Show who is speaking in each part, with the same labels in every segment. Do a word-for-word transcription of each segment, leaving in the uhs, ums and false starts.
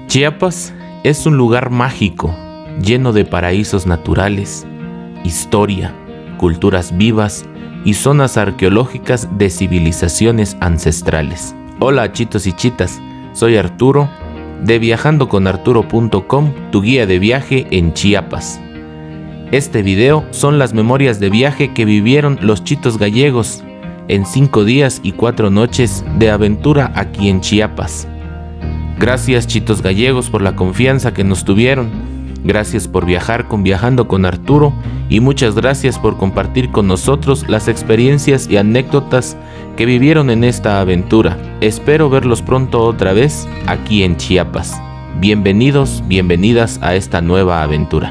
Speaker 1: Chiapas es un lugar mágico, lleno de paraísos naturales, historia, culturas vivas y zonas arqueológicas de civilizaciones ancestrales. Hola chitos y chitas, soy Arturo, de viajando con arturo punto com, tu guía de viaje en Chiapas. Este video son las memorias de viaje que vivieron los chitos gallegos en cinco días y cuatro noches de aventura aquí en Chiapas. Gracias chitos gallegos por la confianza que nos tuvieron. Gracias por viajar con Viajando con Arturo y muchas gracias por compartir con nosotros las experiencias y anécdotas que vivieron en esta aventura. Espero verlos pronto otra vez aquí en Chiapas. Bienvenidos, bienvenidas a esta nueva aventura.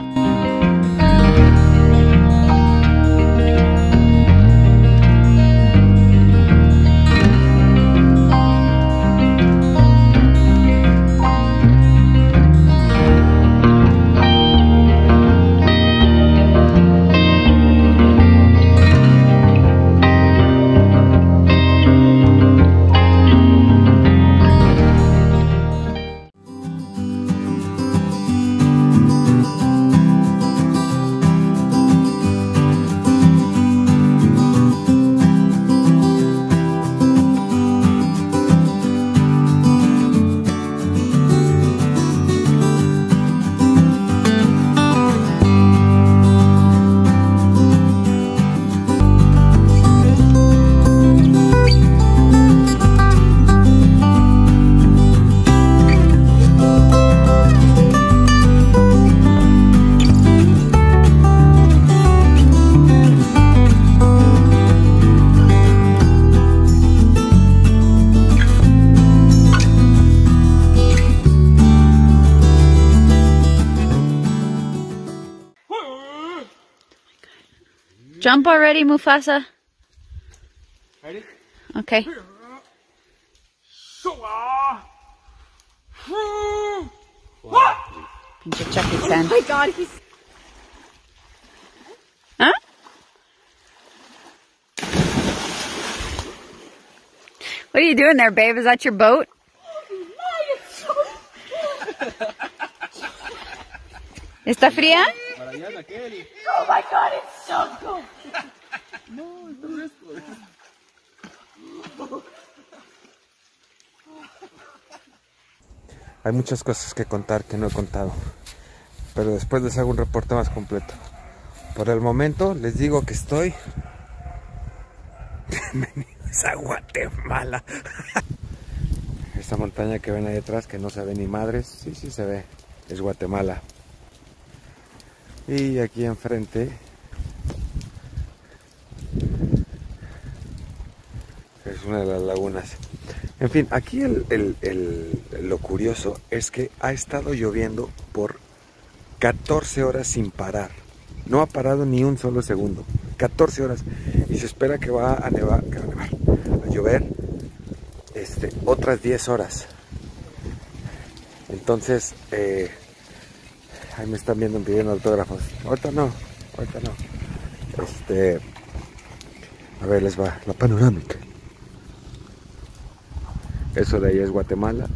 Speaker 2: Jump already, Mufasa.
Speaker 3: Ready?
Speaker 2: Okay. Pinche Chucky Chan.
Speaker 4: Oh my god, he's...
Speaker 2: Huh? What are you doing there, babe? Is that your boat? ¿Está fría?
Speaker 4: Oh my god, it's so cold.
Speaker 3: No, está fresco. Hay muchas cosas que contar que no he contado, pero después les hago un reporte más completo. Por el momento les digo que estoy... Bienvenidos a Guatemala. Esta montaña que ven ahí atrás, que no se ve ni madres, sí, sí se ve, es Guatemala. Y aquí enfrente es una de las lagunas. En fin, aquí el, el, el, lo curioso es que ha estado lloviendo por catorce horas sin parar. No ha parado ni un solo segundo. catorce horas. Y se espera que va a nevar, que va a, nevar, a llover este, otras diez horas. Entonces, eh, ahí me están viendo pidiendo autógrafos. Ahorita no, ahorita no. Este, a ver, les va la panorámica. Eso de ahí es Guatemala.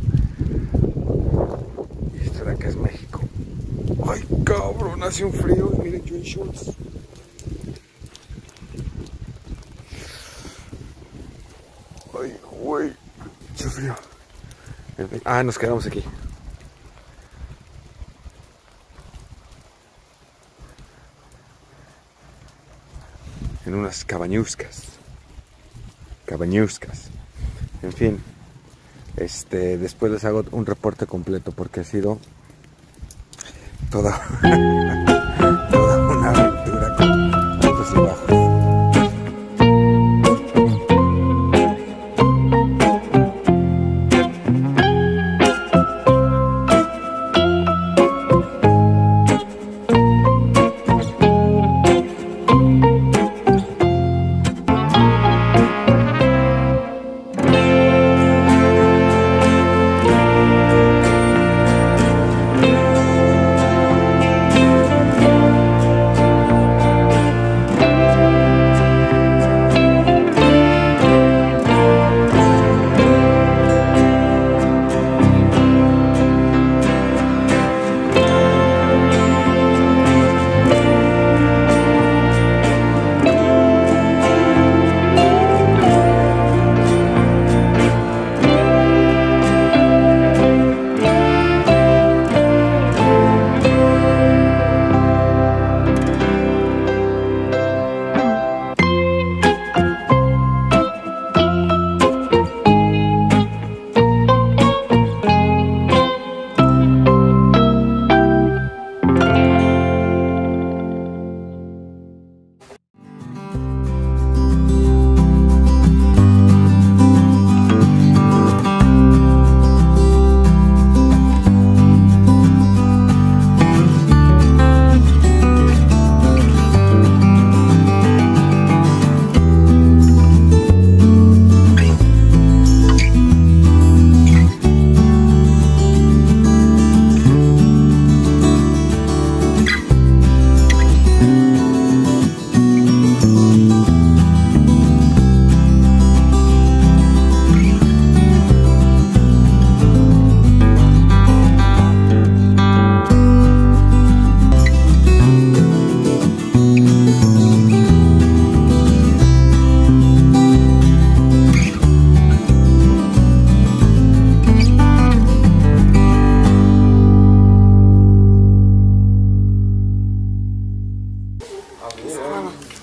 Speaker 3: Y esto de acá es México. Ay, cabrón, hace un frío. Miren, yo en shorts. Ay, güey, hace frío. Ah, nos quedamos aquí. En unas cabañuscas. Cabañuscas. En fin. Este, después les hago un reporte completo porque ha sido toda, toda una aventura con altos y bajos.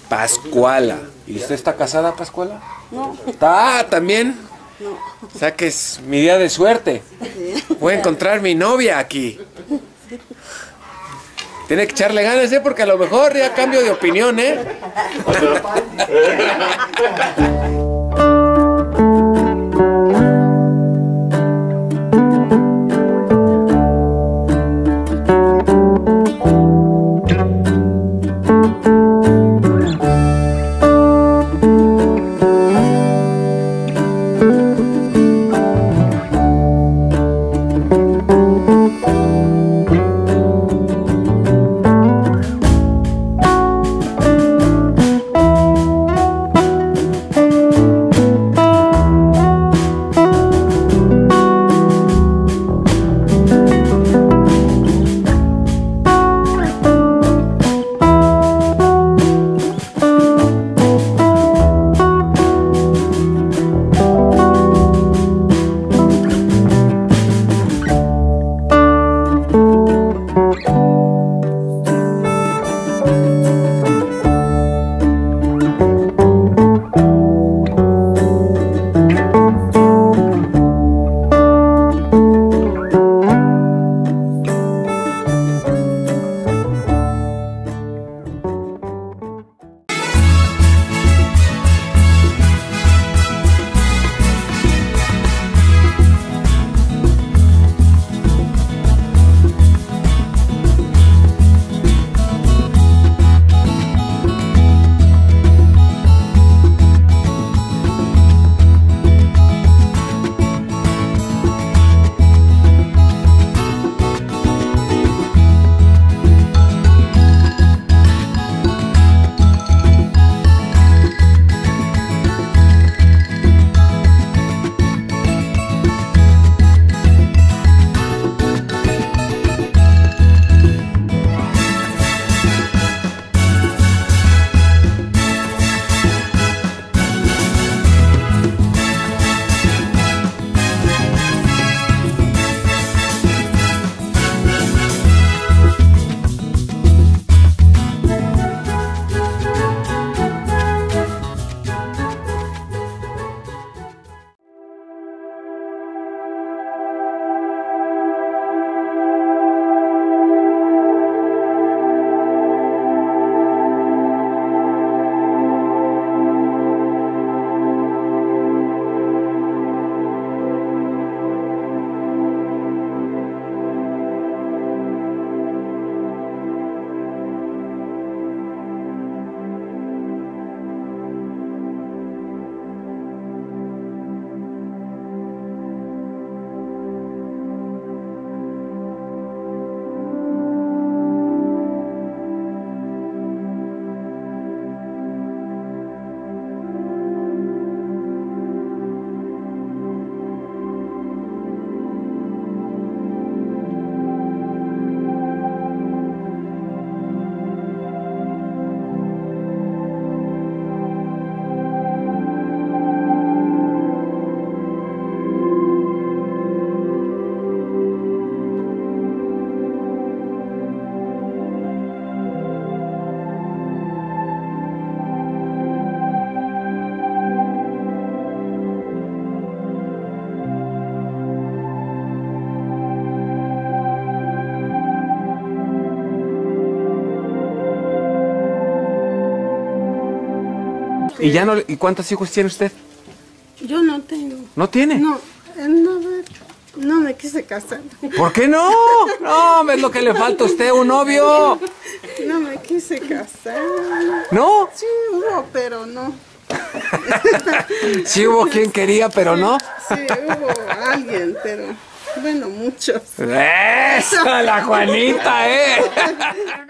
Speaker 5: Pascuala. ¿Y usted está casada, Pascuala? No. ¿Está también? No. O sea que es mi día de suerte. Sí. Voy a encontrar mi novia aquí. Tiene que echarle ganas, ¿eh? Porque a lo mejor ya cambio de opinión, ¿eh? ¿Y ya no? ¿Y cuántos hijos tiene usted?
Speaker 6: Yo no tengo.
Speaker 5: ¿No tiene?
Speaker 6: No, no, no me quise casar.
Speaker 5: ¿Por qué no? No, es lo que le falta a usted, un novio.
Speaker 6: No me quise casar.
Speaker 5: ¿No?
Speaker 6: Sí hubo, pero no.
Speaker 5: Sí hubo quien quería, pero
Speaker 6: sí,
Speaker 5: no.
Speaker 6: Sí, hubo alguien, pero bueno, muchos.
Speaker 5: ¡Eso, la Juanita, eh!